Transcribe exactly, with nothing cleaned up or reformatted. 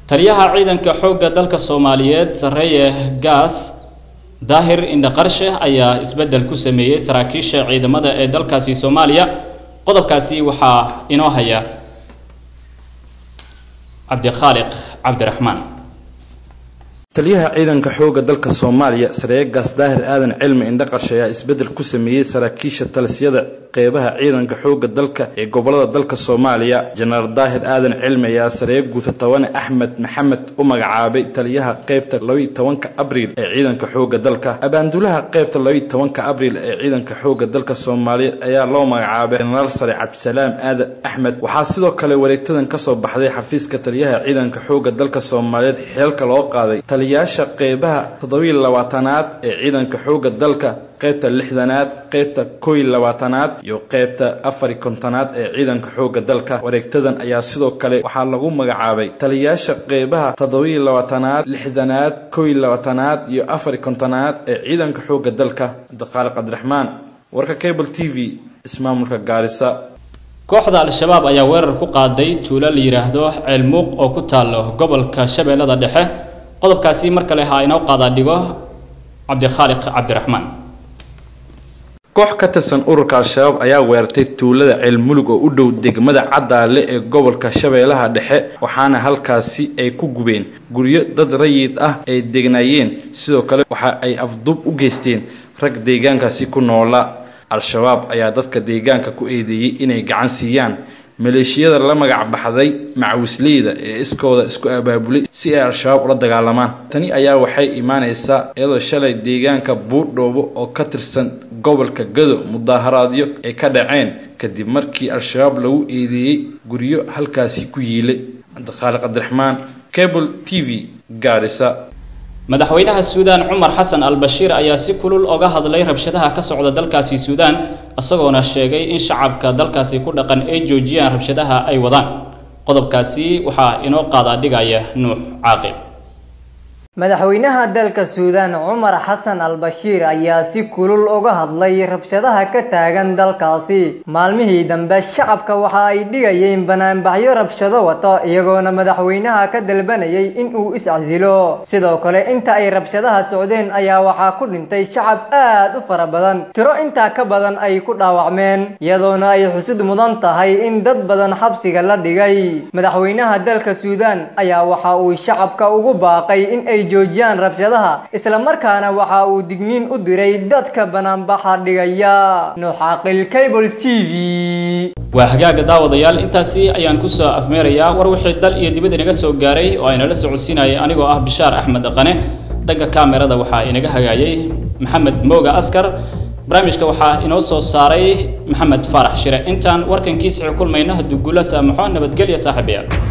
taliyaha ciidanka xoogga dalka Soomaaliyeed Sareeye Gaas Daahir Indaqarshe ayaa isbedel ku sameeyay saraakiisha ciidamada ee dalkaasi Soomaaliya qodobkaasi waxa inoo haya Cabdi Khaliq Cabdiraxmaan taliyaha ciidanka xoogga dalka Soomaaliya Sareeye Gaas Daahir Aadan Cilmi Indaqarshe ayaa isbedel ku sameeyay saraakiisha talisiyada qeybaha ciidanka xoogga dalka ee gobolada dalka Soomaaliya General Daahir Aadan Cilmi ayaa Sareeye Guuta Tawane Axmed Maxamed u magacaabay taliyaha qeybta laba iyo tobanka Abriil ee ciidanka xoogga dalka abaandulaha qeybta laba iyo tobanka Abriil ee ciidanka xoogga dalka Soomaaliya ayaa loo magacaabay General Sare Cabdisalaam Aadan Axmed waxa sidoo kale wareegtadan ka soo baxday xafiiska taliyaha ciidanka xoogga dalka Soomaaliyeed xilka loo qaaday taliyaasha qeybaha toddoba iyo labaatanaad ee ciidanka xoogga dalka qeybta lixdanaad qeybta kow iyo labaatanaad iyo qeybta afar iyo kontonaad ee ciidanka xoogga dalka wareegtadan ayaa sidoo kale waxa lagu magacaabay taliyaasha qeybaha toddoba iyo labaatanaad lixdanaad kow iyo labaatanaad iyo afar iyo kontonaad ee ciidanka xoogga dalka Khaliq Cabdiraxmaan warka Cable T V ismaamulka Gaarisa kooxda al-shabaab ayaa weerar ku qaaday tuulo la yiraahdo Ceelmuuq oo ku taalo gobolka Shabeellada Dhexe qodobkaasi marka la haayno qaada dhigo Cabdi Khaliq Cabdiraxmaan koox ka tirsan ururka al-shabaab ayaa weerartay tuulada Ceelmuuq oo u dhow degmada Cadaale ee gobolka Shabeellaha Dhexe waxaana halkaasi ay ku gubeen guryo dad rayid ah ay degnaayeen sidoo kale waxa ay afdub u geysteen rag deegaankaasi ku noola al-shabaab ayaa dadka deegaanka ku eedeeyay inay gacan siiyaan maleeshiyada la magac baxday macawisleyda ee iskooda isku abaabulay si ay al-shabaab ula dagaalamaan tani ayaa waxay iimaanaysaa iyadoo shalay deegaanka Buurdhoobo oo ka tirsan gobolka Gado mudaharaadyo ay ka dhaceen kadib markii al-shabaab lagu eedeeyay guryo halkaasi ku yiilay Khaliq Cabdiraxmaan Cable T V Gaarisa madaxweynaha Suudaan Umar Hassan al-Bashir ayaa si kulul uga hadlay rabshadaha ka socda dalkaasi Suudaan asagoona sheegay in shacabka dalkaasi ku dhaqan ay joojiyaan rabshadaha ay wadaan qodobkaasi waxa inoo qaada dhigaya Nuux Caaqil madaxweynaha dalka Suudaan Umar Hassan al-Bashir ayaa si kulul uga hadlay rabshadaha ka taagan dalkaasi maalmihii dambe shacabka waxa ay dhigayeen banaanbaxyo rabshado wato iyagoona madaxweynaha ka dalbanayay in uu is-casilo sidoo kale inta ay rabshadaha socdeen ayaa waxa ku dhintay shacab aad u fara badan tiro inta ka badan ay ku dhaawacmeen iyadoona ay xusid mudan tahay in dad badan xabsiga la dhigay madaxweynaha dalka Suudaan ayaa waxa uu shacabka ugu baaqay in ay joojiyaan rabshadaha isla markaana waxa uu digniin u diray dadka banaanbaxa dhigaya Nuux Caaqil Cable T V waa hagaaga daawadayaal intaasi ayaan ku soo afmeerayaa war wixii dal iyo dibadda inaga soo gaaray oo ayna la socodsiinayay anigoo ah Bishaar Axmed Qane dhanka kaamirada waxa inaga hagaayay Maxamed Mooga Askar barnaamijka waxa inoo soo saaray Maxamed Farax Shire intaan warkankiisa kulmayna haduu guula saamaxo nabadgelyo saaxiibayaal